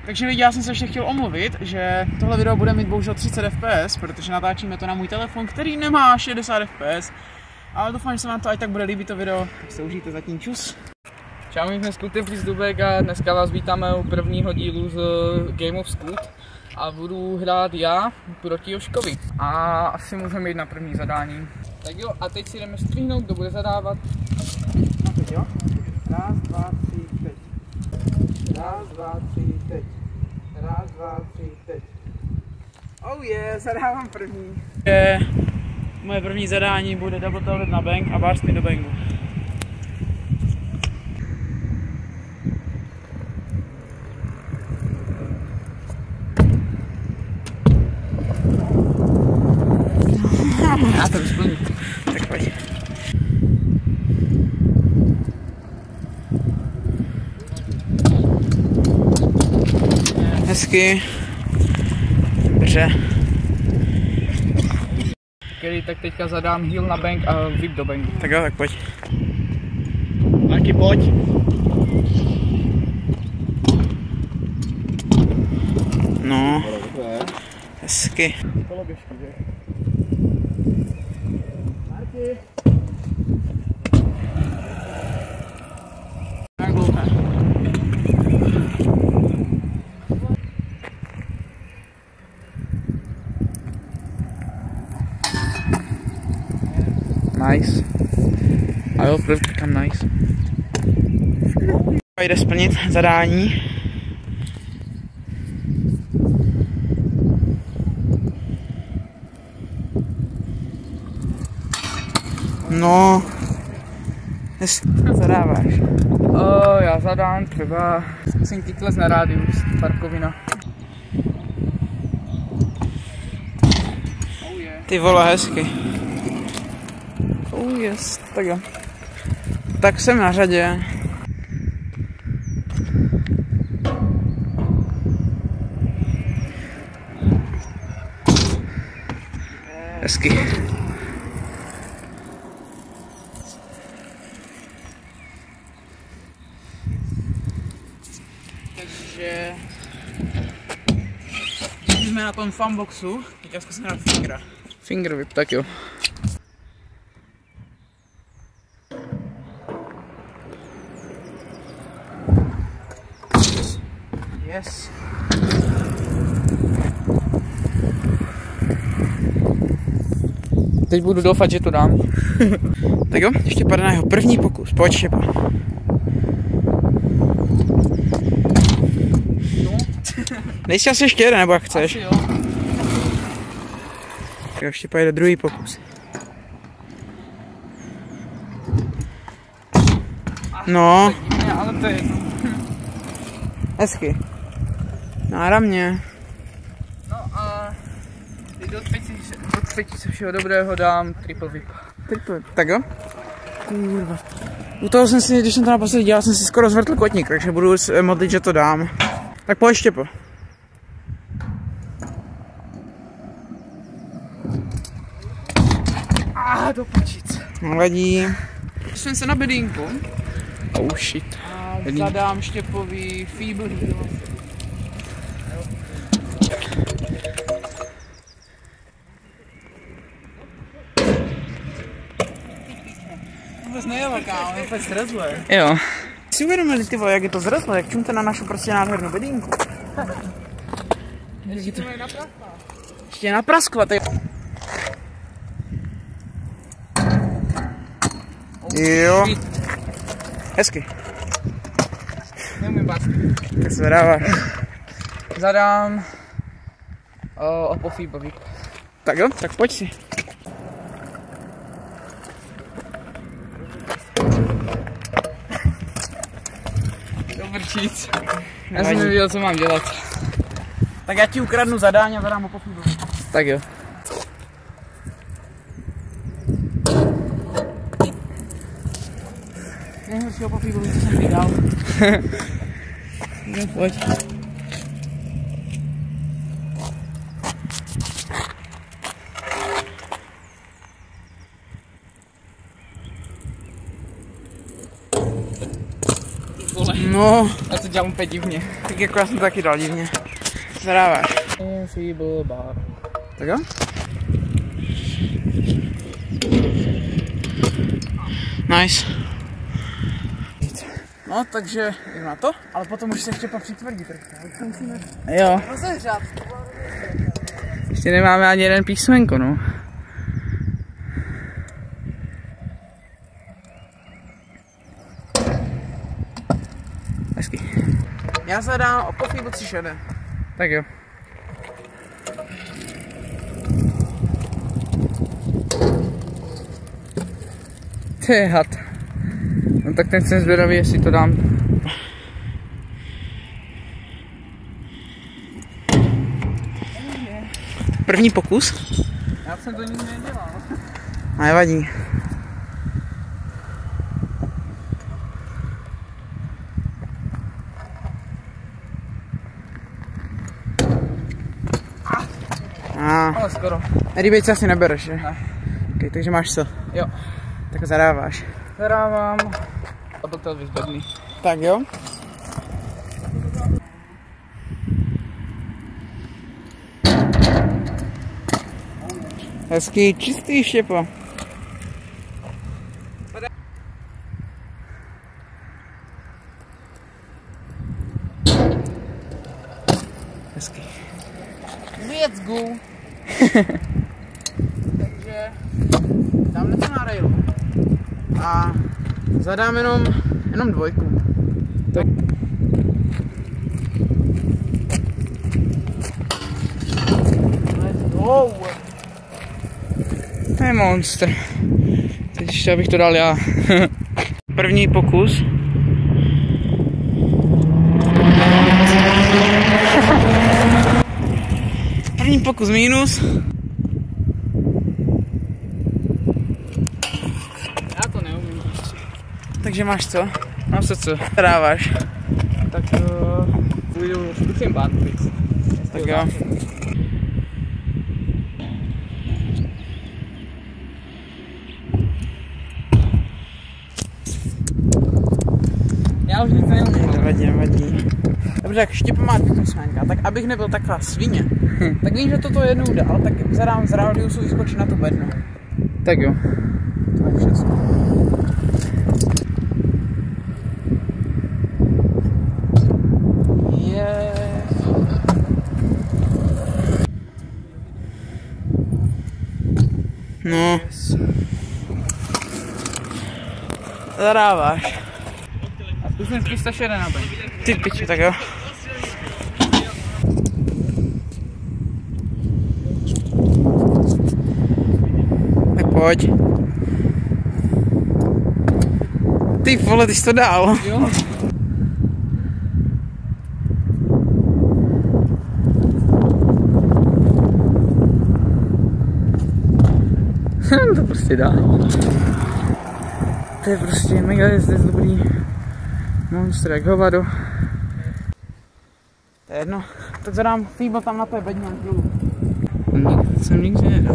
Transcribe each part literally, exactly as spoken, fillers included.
Takže lidi, já jsem se ještě chtěl omluvit, že tohle video bude mít bohužel třicet F P S, protože natáčíme to na můj telefon, který nemá šedesát F P S. Ale doufám, že se vám to aj tak bude líbit to video, tak se užijte zatím, čus. Čau, my jsme Skuty z Dubek a dneska vás vítáme u prvního dílu z Game of Scoot. A budu hrát já proti Joškovi. A asi můžeme jít na první zadání. Tak jo, a teď si jdeme stříhnout, kdo bude zadávat. No teď jo. Raz, dva, tři, teď. Raz, dva, tři, teď. Raz, dva, tři, teď. Oh yeah, zadávám první. Je, moje první zadání bude double toilet na bank a bar spin do bangu. Já to splním. Tak pojď. Hezky. Dobře. Který tak teďka zadám heal na bank a whip do banku. Tak jo, tak pojď. Taky pojď. No. Hezky. Koloběžky, že? Marky. Tak dlouhé. Nice. A jo, první tam nice. Jde splnit zadání. No, dnes zadáváš. O, já zadám třeba zkusím kickless na rádius, parkovina. Oh yeah. Ty vole, hezky. Oh yes, tak jo. Tak jsem na řadě. Hezky. Takže jsme na tom funboxu, teďka zkusím dát fingera. Finger whip, tak jo. Yes. Teď budu doufat, že to dám. Tak jo, ještě padne na jeho první pokus. Pojď, štěpa. No. Nejsi asi ještě jeden, nebo jak chceš? Asi jo. Tak jo, štěpa jde druhý pokus. No. Ne, ale to je jedno. Hezky. Náramně. No a teď do třetí, do třetí se všeho dobrého dám triple whip. Triple. Tak jo. Kurva. U toho jsem si, když jsem to naposledy dělal, jsem si skoro zvrtl kotník, takže budu modlit, že to dám. Tak pojď, Štěpo. Ah, do pačic. Nevadí. Jsem se na bedínku. Oh shit. A zadám Štěpovi feeble heal. Vůbec nejela, kámo, je úplně zrezlé. Jo. Si uvědomili, ty vole, jak je to zrezlé, jak čumte na našu prostě nádhernou bedínku. Ještě to Ještě napraskla, ty. Jo. Hezky. neumím bát. Tak se zadáváš. Zadám uh, Oppo feeble whip. Tak jo, tak pojď si. Dobrčíc. Já jsem nevěděl, co mám dělat. Tak já ti ukradnu zadání a zadám Oppo feeble whip. Tak jo. Nejhorší Oppo feeble whip, co jsem vydal. No pojď. No. Já to dělám úplně divně. Tak jako já jsem to taky dal divně. Zadáváš. Feeble bar. Tak jo? Nice. No, takže jdem na to, ale potom už se ještě popřitvrdí trošku. Musíme Jo. rozehřát. Ještě nemáme ani jeden písmenko, no. Hezky. Já zadám o coffee tři šedé. Tak jo. To je had. No tak ten jsem zvědavý, jestli to dám. První pokus. Já jsem to nikdy nedělal. Nevadí. Ah. Ale skoro. Rybejce asi nebereš, že? Ne. Okay, takže máš co? Jo. Tak zadáváš. Zadávám. A byl to vyzbedný. Tak jo. Hezký, čistý štěpo. Hezký. Let's go. Takže dám něco na railu. A zadám jenom, jenom dvojku. Tak. Wow. To je monster. Teď ještě abych to dal já. První pokus. První pokus minus. Já to neumím. Takže máš co? Mám se co? Dáváš. Tak uh, půjdu, zkusím barfix. Tak jo. Já už nic neumím. Nevadí, nevadí. Dobře, tak štěpa má dvě písmenka, tak abych nebyl taková svině, tak vím, že toto jednou dal, tak zadám z radiusu vyskočit na to bedno. Tak jo. To je všechno. Yes. No. Zadáváš. A zkusím zkusit jeden na ben. Ty piči, tak jo. Tak pojď. Ty vole, ty jsi to dál. Jo. To prostě dá. To je prostě mega jezdec dobrý. Monster jak hovado. To je jedno. Tak zadám Feeble tam na té bedně dolů. Nikdy jsem nikdy nedal.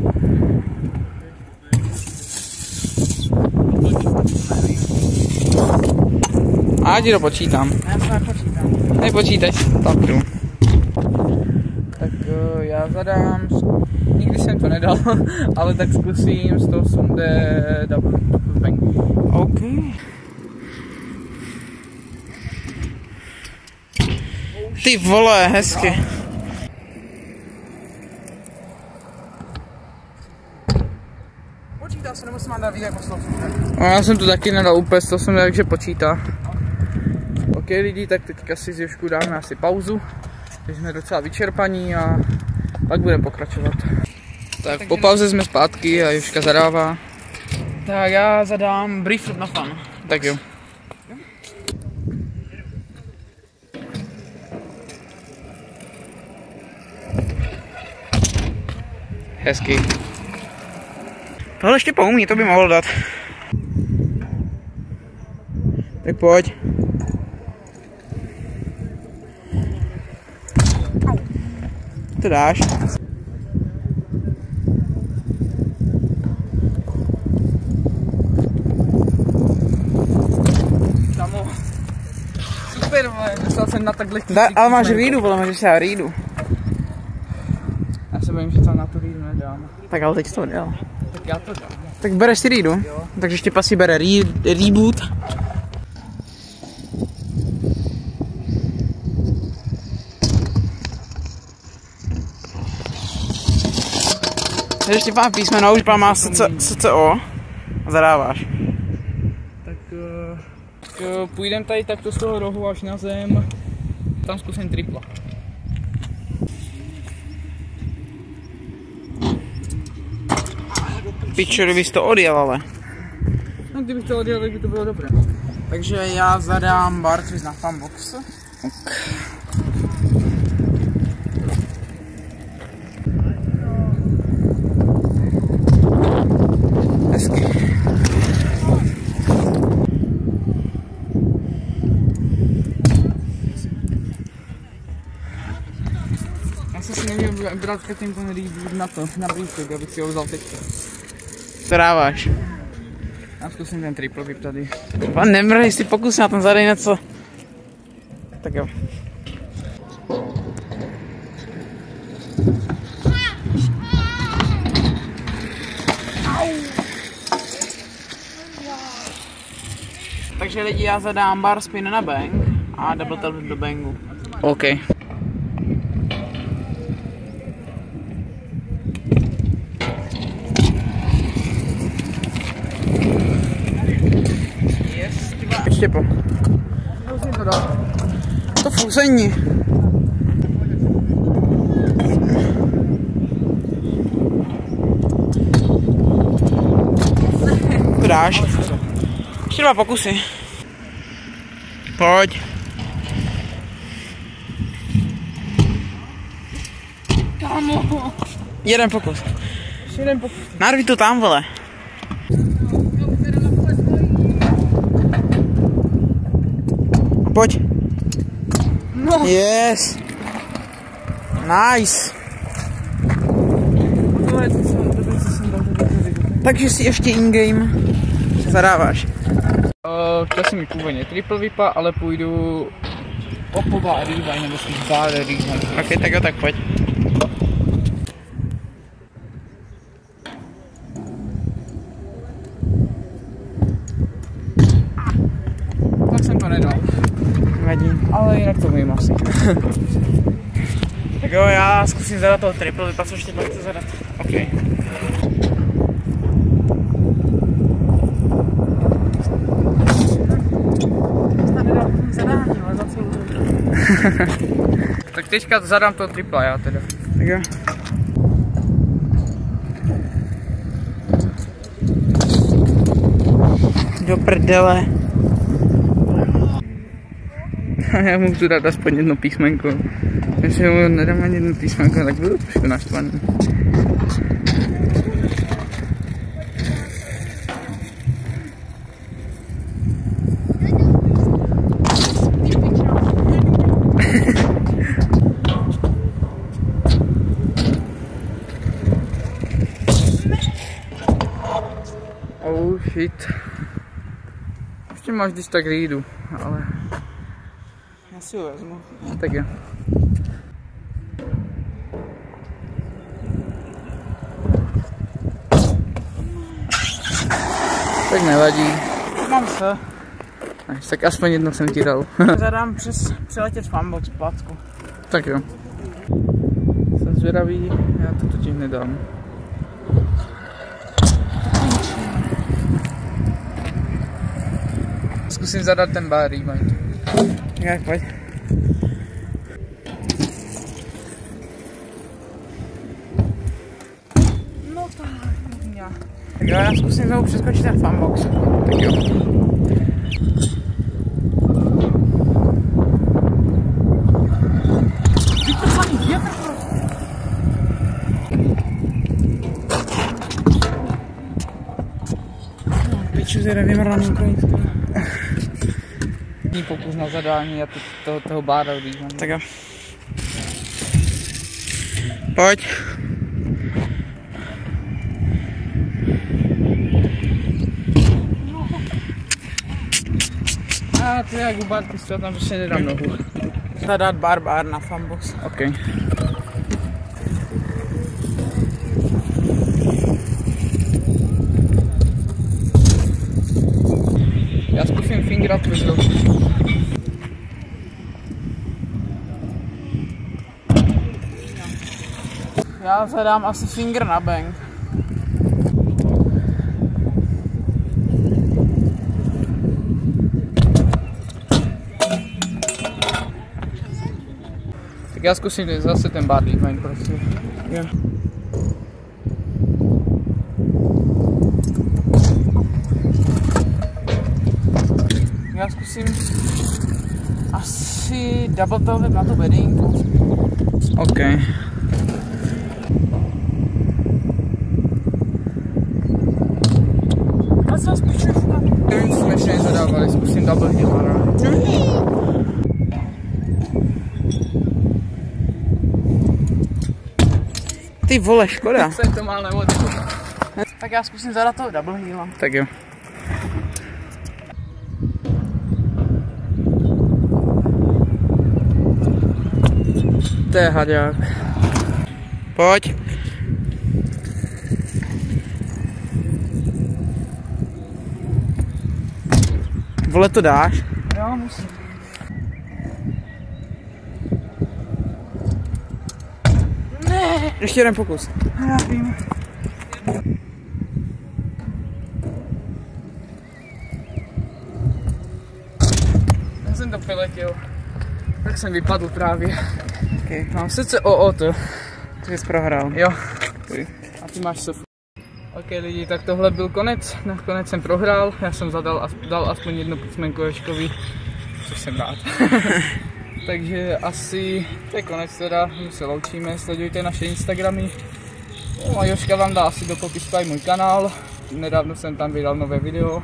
A já ti to počítám. Já to nepočítám. Nepočítaj. Tak jdu. Tak uh, já zadám, nikdy jsem to nedal, ale tak zkusím sto osmdesát double z banku. OK. Ty vole, hezky. Počítá se, nebo se má dát jako sto osmdesát? No, já jsem to taky nedal úplně sto osmdesát, takže počítá. OK lidi, tak teďka si z Jošku dáme asi pauzu. Takže jsme docela vyčerpaní a pak budeme pokračovat. Tak po pauze jsme zpátky a Joška zadává. Tak já zadám brief na fan. Tak jo. Hezky. Tohle ještě poumí, to by mohl dát. Tak pojď. To dáš. Samo. jsem na takhle tísí. Ale máš rýdu, podle mě, že se já rýdu. Já se bojím, že to na tu rýdu nedám. Tak ale teď to dělal. Tak já to dám. Tak bereš si rýdu? Jo. Takže Štěpa si bere re reboot. Takže Štěpán písmeno, už má S C O a zadáváš. Tak uh, půjdem tady takto z toho rohu až na zem. Tam zkusím tripla. Pičo, kdybys to odjel, ale. No kdybych to odjel, tak by to bylo dobré. Takže já zadám bar twist na fanbox. Ok. Hezky. Já jsem si neměl brát předtím ten reboot na to, na blízkok, abych si ho vzal teďka. Co dáváš? Já zkusím ten triple whip tady. Pan nemrhej, si pokus na tom zadej něco. Tak jo. Takže lidi, já zadám bar spin na bang a double tail do bangu. OK. Yes, Štěpo. Musím to dát. To fousení. To dáš? Ještě dva pokusy. Pojď. Kámo. Jeden pokus. Ještě jeden pokus. Narví to tam, vole. Pojď. No. Yes. Nice. Takže si ještě in-game zadáváš. Uh, chtěl jsem mít původně triple whipa, ale půjdu opo bar rewind nebo spíš bar rewind. Ok, tak jo, tak pojď. Tak jsem to nedal. Vadí. Ale jinak to umím asi. Tak jo, já zkusím zadat toho triple whipa, co ještě pak chci zadat. Ok. Tak teďka zadám toho tripla já teda. Tak jo. Do prdele. Já mu tu dát aspoň jedno písmenko. Když mu nedám ani jedno písmenko, tak budu trošku naštvaný. Oh shit. Ještě máš když tak rýdu, ale... Já si ho vezmu. Tak jo. Tak nevadí. Mám se. Až, tak aspoň jedno jsem ti dal. Zadám přes přeletět fanbox placku. Tak jo. Jsem zvědavý, já to totiž nedám. Zkusím zadat ten bar rewind. Jak pojď. No tak, já. Tak jo, já zkusím znovu přeskočit ten fanbox. Tak jo. Piču, teda vymrdaný ukrajinsky. Pokus na zadání a toho, toho bára rewind. Tak jo. Pojď. A to je jak u Barty, tam prostě nedám nohu. Zadat barbar na Fambus. OK. Já zkusím fingra tvrdou. Já zadám asi finger na bang. Tak já zkusím zase ten barley bang prostě. Jo. Já zkusím asi double toe whip na tu bedínku. OK. A co spíš Nevím, co jsme ještě nezadávali, zkusím double heel, no. Ty vole, škoda. Jsem to mal nevody. Tak já zkusím zadat toho double heela. Tak jo. To je haďák. Pojď. Vole, to dáš? Jo, musím. Ne. Ještě jeden pokus. Já vím. Já jsem to přiletěl. Tak jsem vypadl právě. Okay. Mám sice O O to. Ty jsi prohrál. Jo. A ty máš sofu. OK lidi, tak tohle byl konec. Nakonec jsem prohrál. Já jsem zadal dal aspoň jedno písmenko Jožkovi, což jsem rád. Takže asi to je konec teda, my se loučíme, sledujte naše Instagramy. No a Jožka vám dá asi do popisku i můj kanál. Nedávno jsem tam vydal nové video.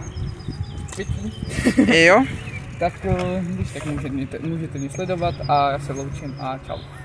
Jo. Tak když tak můžete, můžete mě sledovat a já se loučím a čau.